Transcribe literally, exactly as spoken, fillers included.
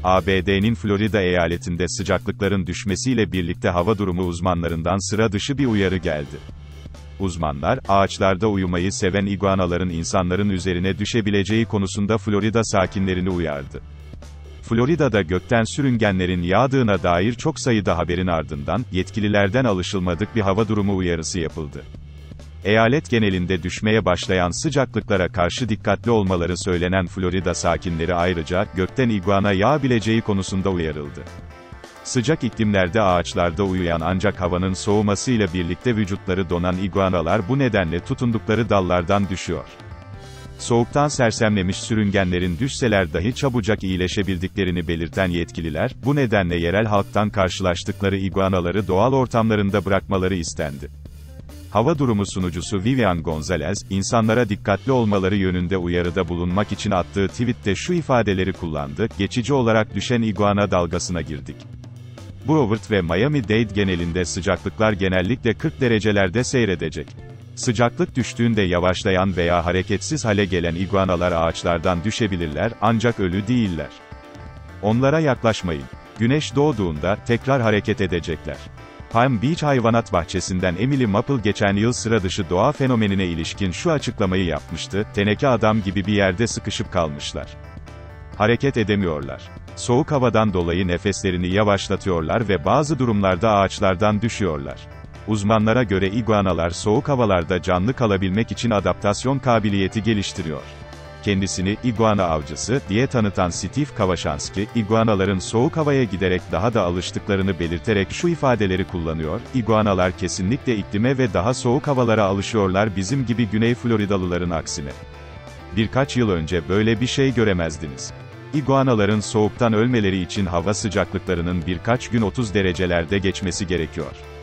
A B D'nin Florida eyaletinde sıcaklıkların düşmesiyle birlikte hava durumu uzmanlarından sıra dışı bir uyarı geldi. Uzmanlar, ağaçlarda uyumayı seven iguanaların insanların üzerine düşebileceği konusunda Florida sakinlerini uyardı. Florida'da gökten sürüngenlerin yağdığına dair çok sayıda haberin ardından, yetkililerden alışılmadık bir hava durumu uyarısı yapıldı. Eyalet genelinde düşmeye başlayan sıcaklıklara karşı dikkatli olmaları söylenen Florida sakinleri ayrıca, gökten iguana yağabileceği konusunda uyarıldı. Sıcak iklimlerde ağaçlarda uyuyan ancak havanın soğumasıyla birlikte vücutları donan iguanalar bu nedenle tutundukları dallardan düşüyor. Soğuktan sersemlemiş sürüngenlerin düşseler dahi çabucak iyileşebildiklerini belirten yetkililer, bu nedenle yerel halktan karşılaştıkları iguanaları doğal ortamlarında bırakmaları istendi. Hava durumu sunucusu Vivian Gonzalez, insanlara dikkatli olmaları yönünde uyarıda bulunmak için attığı tweette şu ifadeleri kullandı: "Geçici olarak düşen iguana dalgasına girdik. Broward ve Miami-Dade genelinde sıcaklıklar genellikle kırk derecelerde seyredecek. Sıcaklık düştüğünde yavaşlayan veya hareketsiz hale gelen iguanalar ağaçlardan düşebilirler, ancak ölü değiller. Onlara yaklaşmayın. Güneş doğduğunda, tekrar hareket edecekler." Palm Beach Hayvanat Bahçesi'nden Emily Maple geçen yıl sıradışı doğa fenomenine ilişkin şu açıklamayı yapmıştı: "Teneke adam gibi bir yerde sıkışıp kalmışlar. Hareket edemiyorlar. Soğuk havadan dolayı nefeslerini yavaşlatıyorlar ve bazı durumlarda ağaçlardan düşüyorlar." Uzmanlara göre iguanalar soğuk havalarda canlı kalabilmek için adaptasyon kabiliyeti geliştiriyor. Kendisini "iguana avcısı" diye tanıtan Steve Kawashansky, iguanaların soğuk havaya giderek daha da alıştıklarını belirterek şu ifadeleri kullanıyor: "İguanalar kesinlikle iklime ve daha soğuk havalara alışıyorlar, bizim gibi Güney Floridalıların aksine. Birkaç yıl önce böyle bir şey göremezdiniz." İguanaların soğuktan ölmeleri için hava sıcaklıklarının birkaç gün otuz derecelerde geçmesi gerekiyor.